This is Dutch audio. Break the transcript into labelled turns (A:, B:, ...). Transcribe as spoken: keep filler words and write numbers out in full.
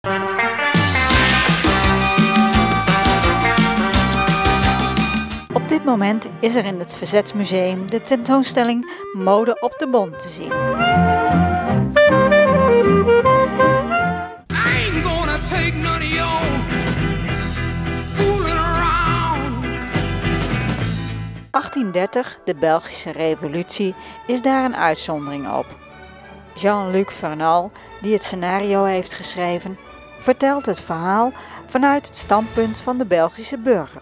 A: Op dit moment is er in het Verzetsmuseum de tentoonstelling Mode op de Bon te zien. achttien dertig, de Belgische Revolutie, is daar een uitzondering op. Jean-Luc Vernal, die het scenario heeft geschreven, vertelt het verhaal vanuit het standpunt van de Belgische burger.